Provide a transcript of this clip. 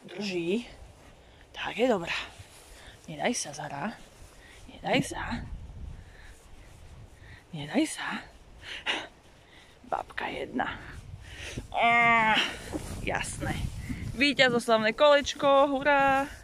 drží. Tak je dobrá. Nedaj sa, Zara. Nedaj sa. Nedaj sa. Babka jedna. Jasné. Víťazoslavné kolečko, hurá.